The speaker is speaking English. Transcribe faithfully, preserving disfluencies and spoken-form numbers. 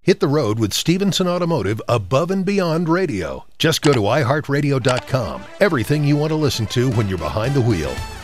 Hit the road with Stevenson Automotive Above and Beyond Radio. Just go to i heart radio dot com. Everything you want to listen to when you're behind the wheel.